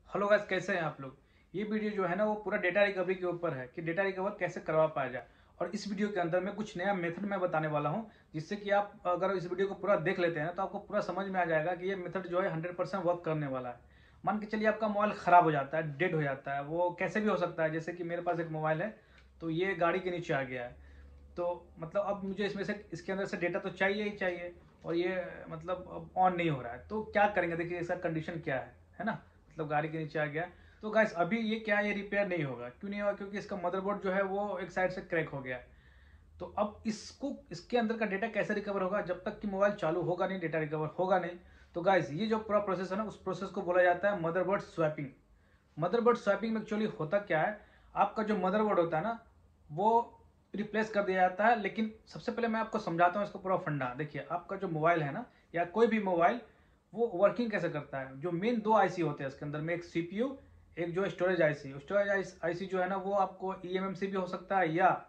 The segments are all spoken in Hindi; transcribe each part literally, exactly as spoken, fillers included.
हेलो गाइस, कैसे हैं आप लोग। ये वीडियो जो है ना वो पूरा डेटा रिकवरी के ऊपर है कि डेटा रिकवर कैसे करवा पाया जाए। और इस वीडियो के अंदर मैं कुछ नया मेथड मैं बताने वाला हूं, जिससे कि आप अगर इस वीडियो को पूरा देख लेते हैं तो आपको पूरा समझ में आ जाएगा कि ये मेथड जो है हंड्रेड परसेंट वर्क करने वाला है। मान के चलिए आपका मोबाइल खराब हो जाता है, डेड हो जाता है, वो कैसे भी हो सकता है। जैसे कि मेरे पास एक मोबाइल है, तो ये गाड़ी के नीचे आ गया है। तो मतलब अब मुझे इसमें से इसके अंदर से डेटा तो चाहिए ही चाहिए, और ये मतलब अब ऑन नहीं हो रहा है। तो क्या करेंगे, देखिए इसका कंडीशन क्या है है ना। मतलब गाड़ी के नीचे आ गया। तो गाइस अभी ये क्या, ये रिपेयर नहीं होगा। क्यों नहीं होगा? क्योंकि इसका मदरबोर्ड जो है वो एक साइड से क्रैक हो गया है। तो अब इसको इसके अंदर का डेटा कैसे रिकवर होगा? जब तक कि मोबाइल चालू होगा नहीं, डेटा रिकवर होगा नहीं। तो गाइस ये जो पूरा प्रोसेस है ना, उस प्रोसेस को बोला जाता है मदरबोर्ड स्वैपिंग। मदरबोर्ड स्वैपिंग में एक्चुअली होता क्या है, आपका जो मदरबोर्ड होता है ना वो रिप्लेस कर दिया जाता है। लेकिन सबसे पहले मैं आपको समझाता हूँ इसको पूरा फंडा। देखिए आपका जो मोबाइल है ना, या कोई भी मोबाइल, वो वर्किंग कैसे करता है। जो मेन दो आईसी होते हैं इसके अंदर में, एक सीपीयू, एक जो स्टोरेज आईसी। स्टोरेज आईसी जो है ना वो आपको ईएमएमसी भी हो सकता है, या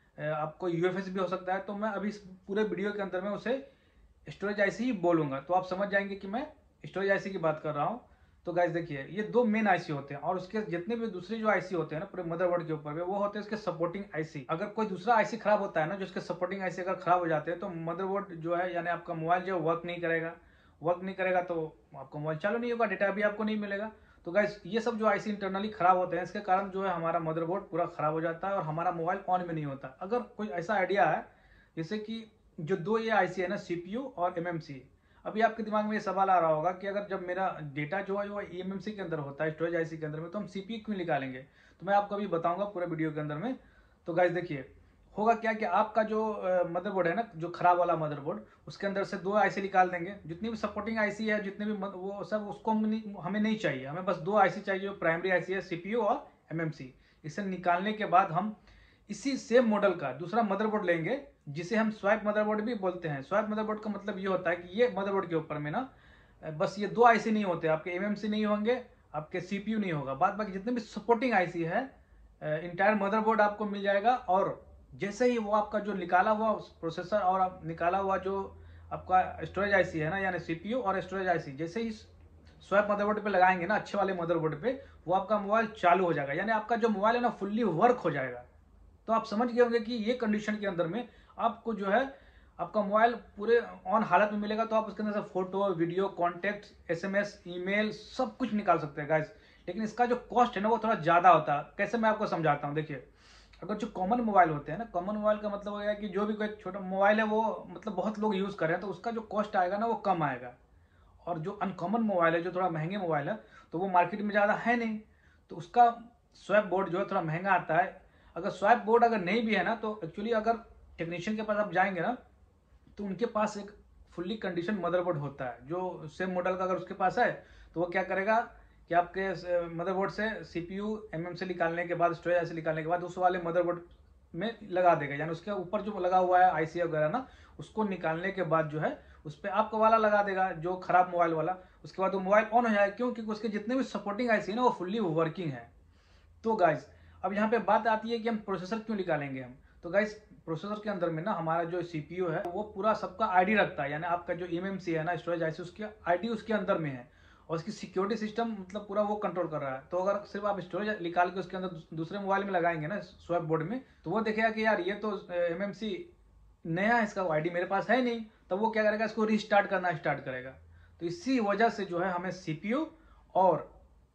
आपको यूएफएस भी हो सकता है। तो मैं अभी इस पूरे वीडियो के अंदर में उसे स्टोरेज आईसी ही बोलूंगा, तो आप समझ जाएंगे कि मैं स्टोरेज आईसी की बात कर रहा हूँ। तो गाइस देखिए ये दो मेन आईसी होते हैं, और उसके जितने भी दूसरे जो आईसी होते हैं ना पूरे मदरबोर्ड के ऊपर में, वो होते हैं इसके सपोर्टिंग आईसी। अगर कोई दूसरा आईसी खराब होता है ना, जो इसके सपोर्टिंग आईसी अगर खराब हो जाते हैं, तो मदरबोर्ड जो है यानी आपका मोबाइल जो वर्क नहीं करेगा। वर्क नहीं करेगा तो आपका मोबाइल चालू नहीं होगा, डेटा भी आपको नहीं मिलेगा। तो गाइस ये सब जो आईसी इंटरनली खराब होते हैं, इसके कारण जो है हमारा मदरबोर्ड पूरा खराब हो जाता है और हमारा मोबाइल ऑन में नहीं होता। अगर कोई ऐसा आइडिया है, जैसे कि जो दो ये आईसी है ना, सीपीयू और एमएमसी। अभी आपके दिमाग में ये सवाल आ रहा होगा कि अगर जब मेरा डेटा जो है वो ईएमएमसी के अंदर होता है, स्टोरेज आईसी के अंदर में, तो हम सीपीयू क्यों निकालेंगे? तो मैं आपको अभी बताऊंगा पूरे वीडियो के अंदर में। तो गाइस देखिए होगा क्या कि आपका जो मदरबोर्ड है ना, जो खराब वाला मदरबोर्ड, उसके अंदर से दो आईसी निकाल देंगे। जितनी भी सपोर्टिंग आईसी है, जितने भी मद, वो सब उसको हम नहीं, हमें नहीं चाहिए। हमें बस दो आईसी चाहिए, जो प्राइमरी आईसी है, सीपीयू और एमएमसी। इसे निकालने के बाद हम इसी सेम मॉडल का दूसरा मदरबोर्ड लेंगे, जिसे हम स्वैप मदरबोर्ड भी बोलते हैं। स्वैप मदरबोर्ड का मतलब ये होता है कि ये मदरबोर्ड के ऊपर में ना बस ये दो आईसी नहीं होते, आपके एमएमसी नहीं होंगे, आपके सीपीयू नहीं होगा, बाद बाकी जितने भी सपोर्टिंग आईसी है, इंटायर मदरबोर्ड आपको मिल जाएगा। और जैसे ही वो आपका जो निकाला हुआ प्रोसेसर और आप निकाला हुआ जो आपका स्टोरेज आईसी है ना, यानी सीपीयू और स्टोरेज आईसी, जैसे ही स्वैप मदरबोर्ड पे लगाएंगे ना, अच्छे वाले मदरबोर्ड पे, वो आपका मोबाइल चालू हो जाएगा। यानी आपका जो मोबाइल है ना फुल्ली वर्क हो जाएगा। तो आप समझ गए होंगे कि ये कंडीशन के अंदर में आपको जो है आपका मोबाइल पूरे ऑन हालत में मिलेगा। तो आप उसके अंदर से photo, video, contact, SMS, email सब कुछ निकाल सकते हैं गाइस। लेकिन इसका जो कॉस्ट है ना वो थोड़ा ज़्यादा होता है। कैसे, मैं आपको समझाता हूँ। देखिए अगर जो कॉमन मोबाइल होते हैं ना, कॉमन मोबाइल का मतलब हो गया कि जो भी कोई छोटा मोबाइल है वो मतलब बहुत लोग यूज़ कर रहे हैं, तो उसका जो कॉस्ट आएगा ना वो कम आएगा। और जो अनकॉमन मोबाइल है, जो थोड़ा महंगे मोबाइल है, तो वो मार्केट में ज़्यादा है नहीं, तो उसका स्वैप बोर्ड जो है थोड़ा महंगा आता है। अगर स्वैप बोर्ड अगर नहीं भी है ना, तो एक्चुअली अगर टेक्नीशियन के पास आप जाएंगे ना, तो उनके पास एक फुल्ली कंडीशन मदरबोर्ड होता है जो सेम मॉडल का अगर उसके पास है, तो वो क्या करेगा कि आपके मदरबोर्ड से सीपीयू एमएम से निकालने के बाद, स्टोरेज से निकालने के बाद उस वाले मदरबोर्ड में लगा देगा। यानी उसके ऊपर जो लगा हुआ है आईसी वगैरह ना, उसको निकालने के बाद जो है उस पर आपका वाला लगा देगा, जो खराब मोबाइल वाला। उसके बाद वो मोबाइल ऑन हो जाएगा। क्यों? क्योंकि उसके जितने भी सपोर्टिंग आईसी है ना वो फुल्ली वर्किंग है। तो गाइस अब यहाँ पे बात आती है कि हम प्रोसेसर क्यों निकालेंगे हम। तो गाइस प्रोसेसर के अंदर में ना हमारा जो सीपीयू है वो पूरा सबका आईडी रखता है। यानी आपका जो एमएमसी है ना, स्टोरेज आईसी, उसकी आईडी उसके अंदर में है। और उसकी सिक्योरिटी सिस्टम मतलब पूरा वो कंट्रोल कर रहा है। तो अगर सिर्फ आप स्टोरेज निकाल के उसके अंदर दूसरे मोबाइल में लगाएंगे ना, स्वैप बोर्ड में, तो वो देखेगा कि यार ये तो एमएमसी नया है, इसका आईडी मेरे पास है नहीं। तब वो क्या करेगा, इसको रीस्टार्ट करना स्टार्ट करेगा। तो इसी वजह से जो है हमें सीपीयू और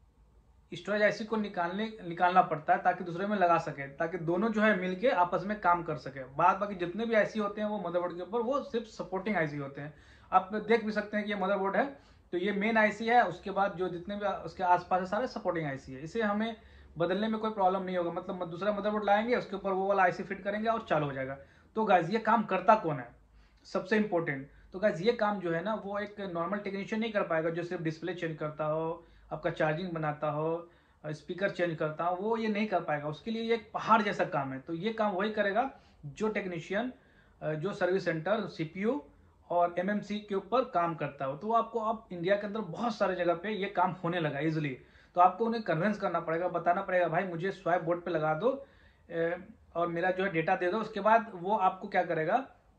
स्टोरेज आईसी को निकालने निकालना पड़ता है, ताकि दूसरे में लगा सके, ताकि दोनों जो है मिलके आपस में काम कर सके। बाद बाकी जितने भी आईसी होते हैं वो मदरबोर्ड के ऊपर वो सिर्फ सपोर्टिंग आईसी होते हैं। आप देख भी सकते हैं कि ये मदरबोर्ड है, तो ये मेन आईसी है, उसके बाद जो जितने भी उसके आसपास है सारे सपोर्टिंग आईसी है। इसे हमें बदलने में कोई प्रॉब्लम नहीं होगा। मतलब दूसरा मदरबोर्ड लाएंगे, उसके ऊपर वो वाला आईसी फिट करेंगे और चालू हो जाएगा। तो गाइज ये काम करता कौन है, सबसे इंपॉर्टेंट। तो गाइज ये काम जो है ना वो एक नॉर्मल टेक्नीशियन नहीं कर पाएगा, जो सिर्फ डिस्प्ले चेंज करता हो, आपका चार्जिंग बनाता हो, स्पीकर चेंज करता हूँ, वो ये नहीं कर पाएगा। उसके लिए ये एक पहाड़ जैसा काम है। तो ये काम वही करेगा जो टेक्नीशियन जो सर्विस सेंटर सीपीयू और एमएमसी के ऊपर काम करता हो। तो आपको अब इंडिया के अंदर बहुत सारे जगह पे ये काम होने लगा इजिली। तो आपको उन्हें कन्विंस करना पड़ेगा, बताना पड़ेगा भाई मुझे स्वैप बोर्ड पे लगा दो और मेरा जो है डेटा दे दो। उसके बाद वो आपको क्या करेगा,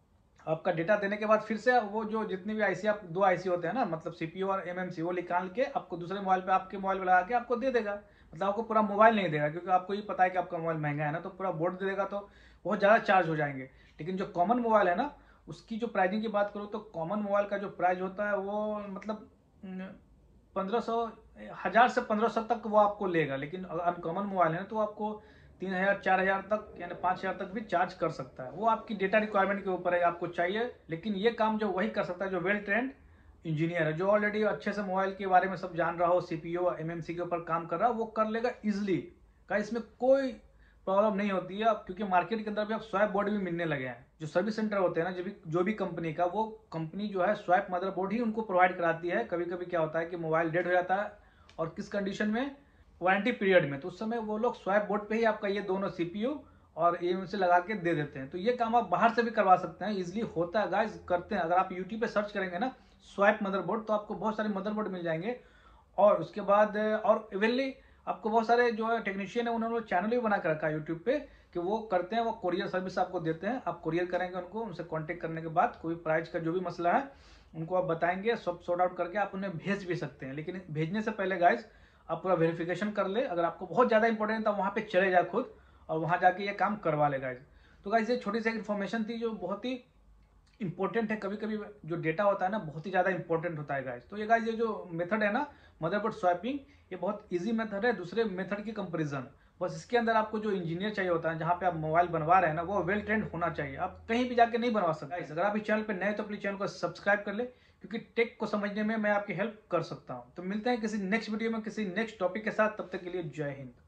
आपका डेटा देने के बाद फिर से वो जो जितनी भी आईसी, आप दो आईसी होते हैं ना, मतलब सीपीयू और एमएमसी, वो निकाल के आपको दूसरे मोबाइल पे, आपके मोबाइल पे लगा के आपको दे देगा। मतलब आपको पूरा मोबाइल नहीं देगा, क्योंकि आपको ये पता है कि आपका मोबाइल महंगा है ना, तो पूरा बोर्ड दे देगा तो बहुत ज़्यादा चार्ज हो जाएंगे। लेकिन जो कॉमन मोबाइल है ना, उसकी जो प्राइसिंग की बात करूँ तो कॉमन मोबाइल का जो प्राइस होता है वो मतलब पंद्रह सौ, हज़ार से पंद्रह सौ तक वो आपको लेगा। लेकिन अगर अनकॉमन मोबाइल है तो आपको तीन हज़ार चार हज़ार तक यानी पाँच हज़ार तक भी चार्ज कर सकता है। वो आपकी डेटा रिक्वायरमेंट के ऊपर है, आपको चाहिए। लेकिन ये काम जो वही कर सकता है जो वेल ट्रेंड इंजीनियर है, जो ऑलरेडी अच्छे से मोबाइल के बारे में सब जान रहा हो, सीपीयू और एमएमसी के ऊपर काम कर रहा हो, वो कर लेगा इजिली का। इसमें कोई प्रॉब्लम नहीं होती है। अब क्योंकि मार्केट के अंदर भी अब स्वैप बोर्ड भी मिलने लगे हैं। जो सर्विस सेंटर होते हैं ना, जो भी जो भी कंपनी का, वो कंपनी जो है स्वैप मदरबोर्ड ही उनको प्रोवाइड कराती है। कभी कभी क्या होता है कि मोबाइल डेड हो जाता है, और किस कंडीशन में, वारंटी पीरियड में, तो उस समय वो लोग स्वैप बोर्ड पे ही आपका ये दोनों सीपीयू और एएमसी लगा के दे देते हैं। तो ये काम आप बाहर से भी करवा सकते हैं, इजिली होता है गाइस, करते हैं। अगर आप यूट्यूब पे सर्च करेंगे ना स्वैप मदरबोर्ड, तो आपको बहुत सारे मदरबोर्ड मिल जाएंगे। और उसके बाद और इवनली आपको बहुत सारे जो है टेक्नीशियन है, उन्होंने चैनल भी बना कर रखा है यूट्यूब पे कि वो करते हैं, वो कोरियर सर्विस आपको देते हैं। आप कोरियर करेंगे उनको, उनसे कांटेक्ट करने के बाद कोई प्राइस का जो भी मसला है उनको आप बताएंगे, सब सॉर्ट आउट करके आप उन्हें भेज भी सकते हैं। लेकिन भेजने से पहले गाइज आप पूरा वेरिफिकेशन कर ले। अगर आपको बहुत ज़्यादा इंपॉर्टेंट है तो वहाँ पे चले जाए खुद, और वहाँ जाके ये काम करवा ले गाइज। तो गाइज ये छोटी सी इन्फॉर्मेशन थी जो बहुत ही इंपॉर्टेंट है। कभी कभी जो डेटा होता है ना, बहुत ही ज़्यादा इंपॉर्टेंट होता है गाइज। तो ये गाइज ये जो मेथड है ना मदरबोर्ड स्वैपिंग, ये बहुत इजी मेथड है दूसरे मेथड की कंपैरिजन। बस इसके अंदर आपको जो इंजीनियर चाहिए होता है, जहाँ पे आप मोबाइल बनवा रहे हैं ना, वो वेल ट्रेंड होना चाहिए। आप कहीं भी जाके नहीं बनवा सकते। अगर आप इस चैनल पे नए तो अपने चैनल को सब्सक्राइब कर ले, क्योंकि टेक को समझने में मैं आपकी हेल्प कर सकता हूँ। तो मिलते हैं किसी नेक्स्ट वीडियो में किसी नेक्स्ट टॉपिक के साथ, तब तक के लिए जय हिंद।